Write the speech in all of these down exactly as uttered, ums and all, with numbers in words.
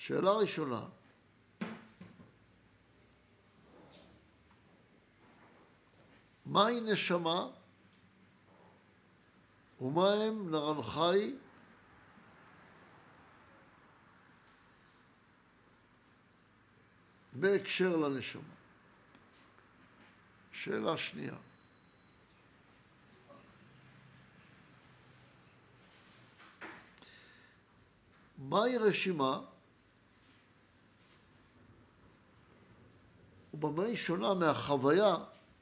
שאלה ראשונה, מהי נשמה ומה הם נרנחי בהקשר לנשמה? שאלה שנייה, מהי רשימה ובמה היא שונה מהחוויה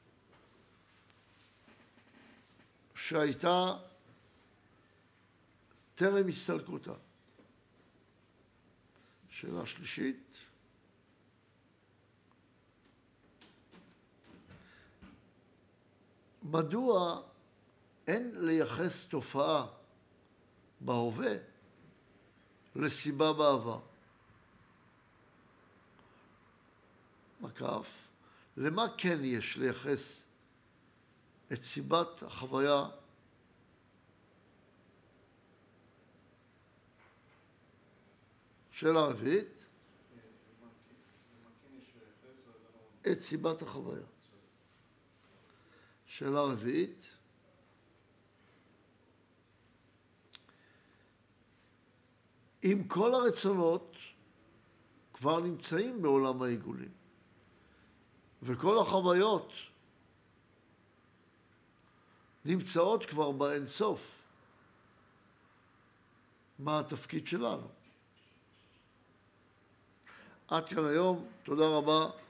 שהייתה טרם הסתלקותה? שאלה שלישית, מדוע אין לייחס תופעה בהווה לסיבה בעבר? מקף, למה כן יש לייחס את סיבת החוויה שאלה רביעית? את סיבת החוויה. שאלה רביעית, אם כל הרצונות כבר נמצאים בעולם העיגולים וכל החוויות נמצאות כבר באינסוף, מה התפקיד שלנו? עד כאן היום, תודה רבה.